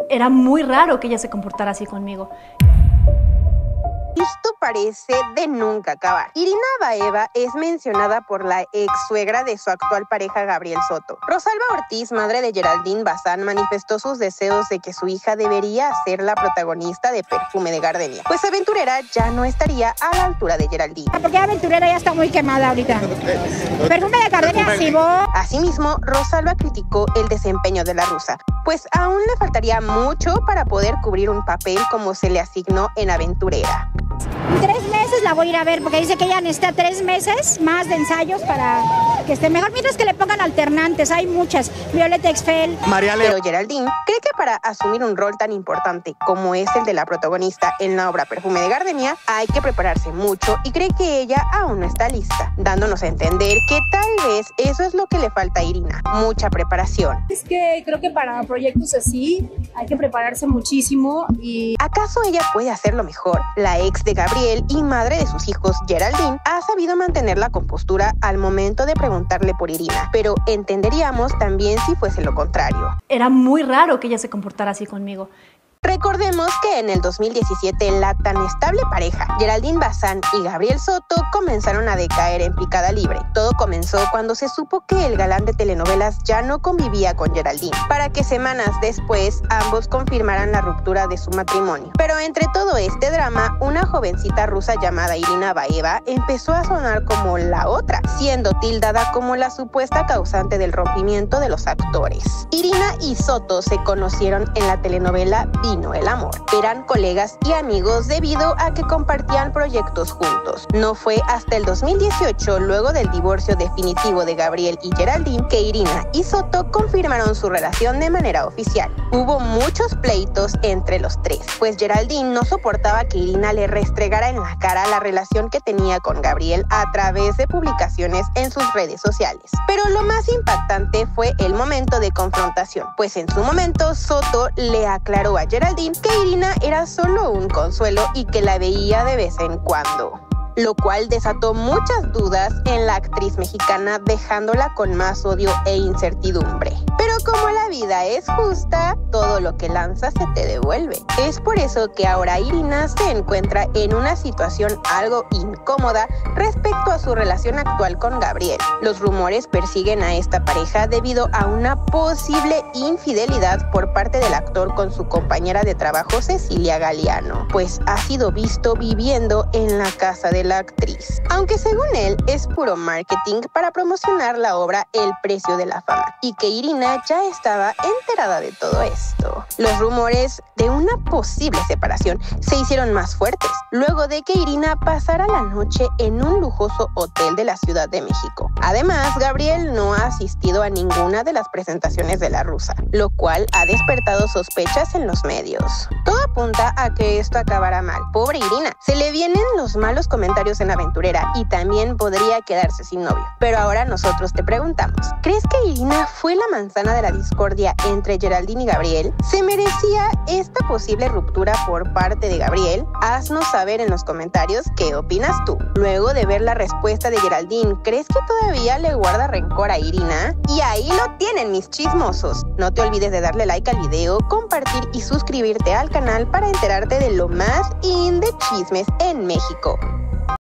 Era muy raro que ella se comportara así conmigo. Esto parece de nunca acabar. Irina Baeva es mencionada por la ex suegra de su actual pareja Gabriel Soto. Rosalba Ortiz, madre de Geraldine Bazán, manifestó sus deseos de que su hija debería ser la protagonista de Perfume de Gardenia, pues Aventurera ya no estaría a la altura de Geraldine. Porque Aventurera ya está muy quemada ahorita. Perfume de Gardenia sí va. Asimismo, Rosalba criticó el desempeño de la rusa, pues aún le faltaría mucho para poder cubrir un papel como se le asignó en Aventurera. En 3 meses la voy a ir a ver porque dice que ella necesita 3 meses más de ensayos para que esté mejor, mientras que le pongan alternantes. Hay muchas, Violeta Exfel. Pero Geraldine cree que para asumir un rol tan importante como es el de la protagonista en la obra Perfume de Gardenia hay que prepararse mucho y cree que ella aún no está lista, dándonos a entender que tal vez eso es lo que le falta a Irina, mucha preparación. Es que creo que para proyectos así hay que prepararse muchísimo y... ¿Acaso ella puede hacerlo mejor? La ex de Gabriel y madre de sus hijos, Geraldine, ha sabido mantener la compostura al momento de preguntarle por Irina, pero entenderíamos también si fuese lo contrario. Era muy raro que ella se comportara así conmigo. Recordemos que en el 2017 la tan estable pareja Geraldine Bazán y Gabriel Soto comenzaron a decaer en picada libre. Todo comenzó cuando se supo que el galán de telenovelas ya no convivía con Geraldine, para que semanas después ambos confirmaran la ruptura de su matrimonio. Pero entre todo este drama, una jovencita rusa llamada Irina Baeva empezó a sonar como la otra, siendo tildada como la supuesta causante del rompimiento de los actores. Irina y Soto se conocieron en la telenovela Vino el amor. Eran colegas y amigos debido a que compartían proyectos juntos. No fue hasta el 2018, luego del divorcio definitivo de Gabriel y Geraldine, que Irina y Soto confirmaron su relación de manera oficial. Hubo muchos pleitos entre los tres, pues Geraldine no soportaba que Irina le restregara en la cara la relación que tenía con Gabriel a través de publicaciones en sus redes sociales. Pero lo más impactante fue el momento de confrontación, pues en su momento Soto le aclaró a Geraldine que Irina era solo un consuelo y que la veía de vez en cuando, lo cual desató muchas dudas en la actriz mexicana, dejándola con más odio e incertidumbre. Pero como la vida es justa, todo lo que lanzas se te devuelve. Es por eso que ahora Irina se encuentra en una situación algo incómoda respecto a su relación actual con Gabriel. Los rumores persiguen a esta pareja debido a una posible infidelidad por parte del actor con su compañera de trabajo Cecilia Galeano, pues ha sido visto viviendo en la casa de la actriz, aunque según él es puro marketing para promocionar la obra El precio de la fama, y que Irina ya estaba enterada de todo esto. Los rumores de una posible separación se hicieron más fuertes luego de que Irina pasara la noche en un lujoso hotel de la Ciudad de México. Además, Gabriel no ha asistido a ninguna de las presentaciones de la rusa, lo cual ha despertado sospechas en los medios. Todo apunta a que esto acabará mal. Pobre Irina, se le vienen los malos comentarios en Aventurera y también podría quedarse sin novio. Pero ahora nosotros te preguntamos, ¿crees que Irina fue la manzana de la discordia entre Geraldine y Gabriel? ¿Se merecía esta posible ruptura por parte de Gabriel? Haznos saber en los comentarios qué opinas tú. Luego de ver la respuesta de Geraldine, ¿crees que todavía le guarda rencor a Irina? Y ahí lo tienen, mis chismosos. No te olvides de darle like al video, compartir y suscribirte al canal para enterarte de lo más in de chismes en México.